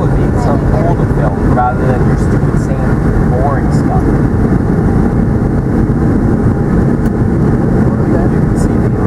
would be some cool to film rather than your stupid, same, boring stuff. You can see the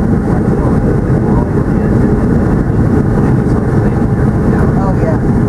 oh yeah.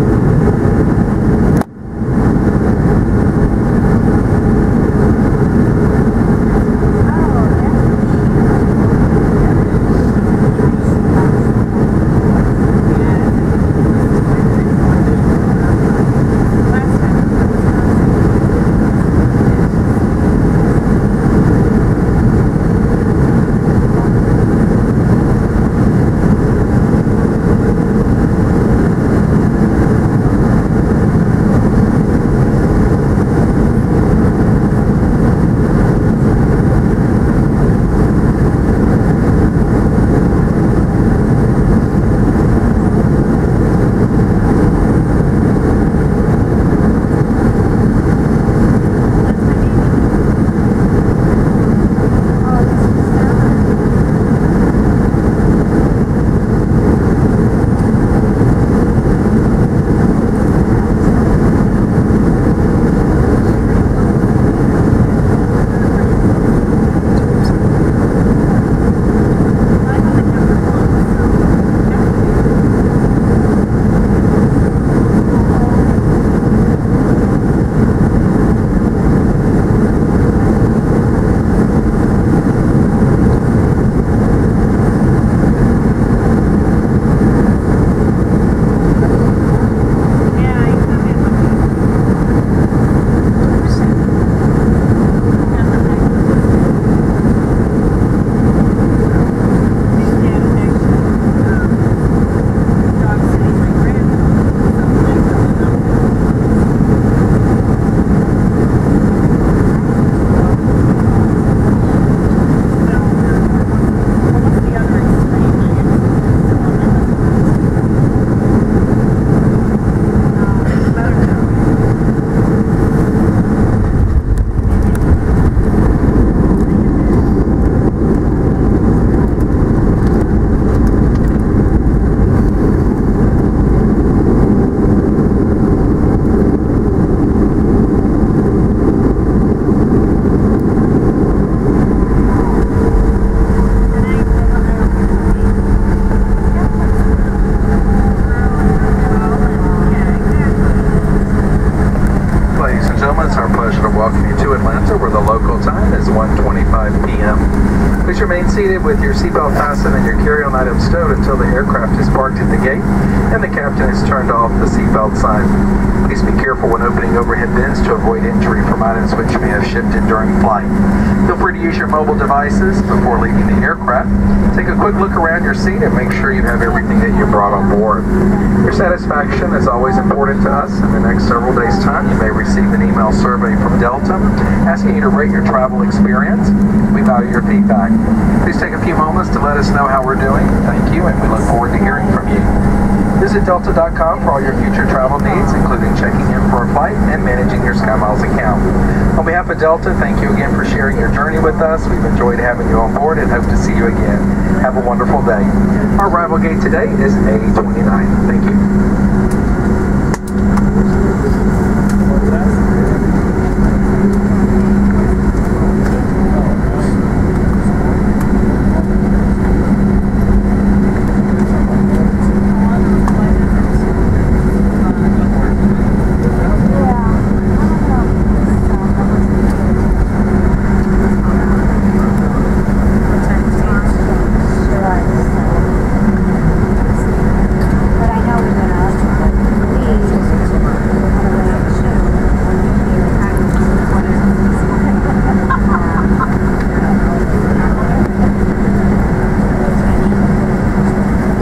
Seated with your seatbelt fastened and your carry-on item stowed until the aircraft is parked at the gate and the captain has turned off the seatbelt sign. Please be careful when opening overhead bins to avoid injury from items which may have shifted during flight. Feel free to use your mobile devices before leaving the aircraft. Take a quick look around your seat and make sure you have everything that you brought on board. Your satisfaction is always important to us. In the next several days' time, you may receive an email survey from Delta asking you to rate your travel experience. We value your feedback. Please take a few moments to let us know how we're doing. Thank you, and we look forward to hearing from you. Visit Delta.com for all your future travel needs, including checking in for a flight and managing your SkyMiles account. On behalf of Delta, thank you again for sharing your journey with us. We've enjoyed having you on board and hope to see you again. Have a wonderful day. Our arrival gate today is A29. Thank you.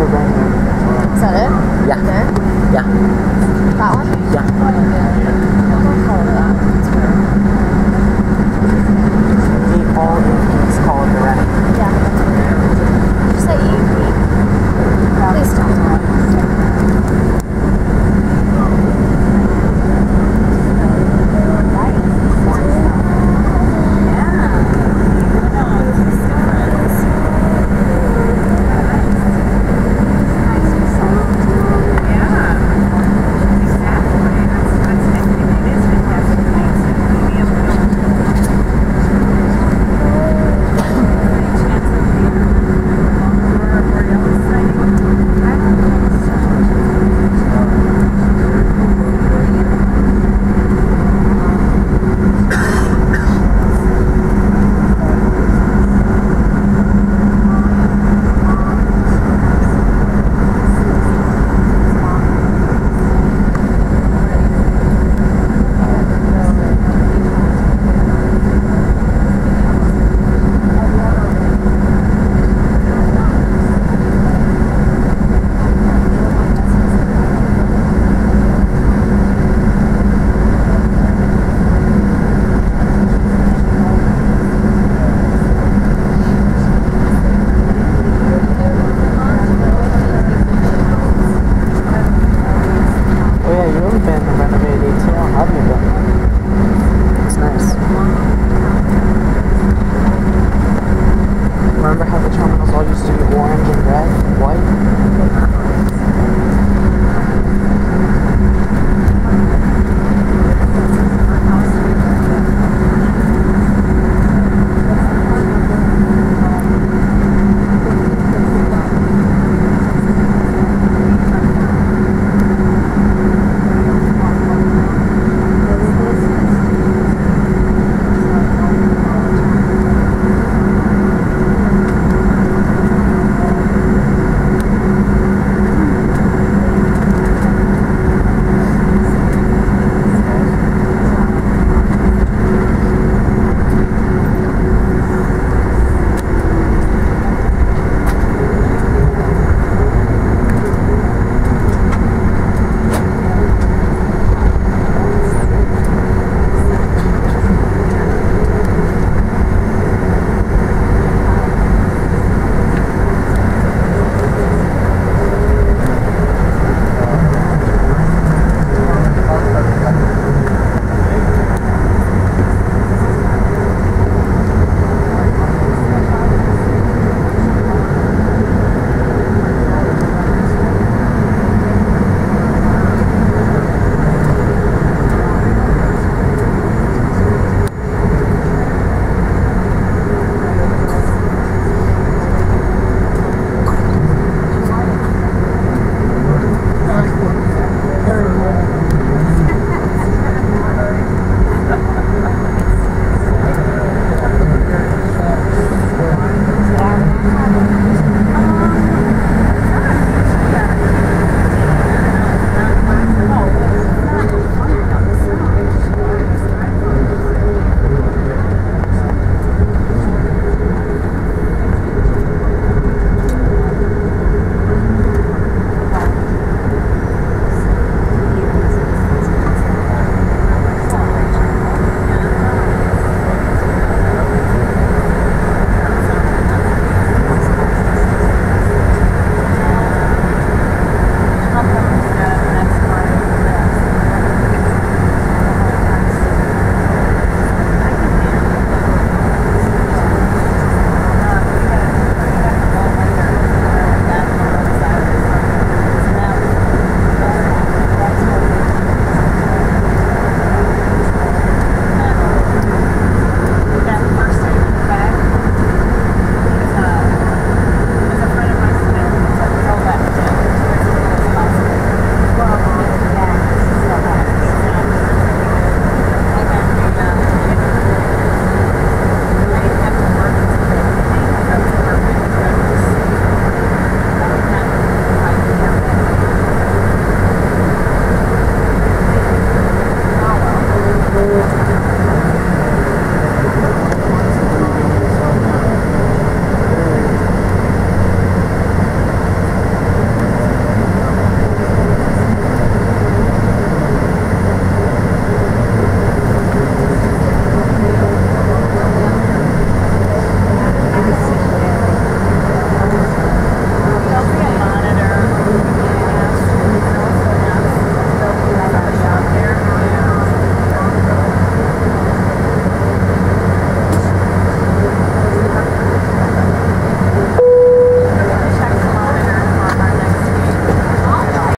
Yeah. Yeah. That one? Yeah.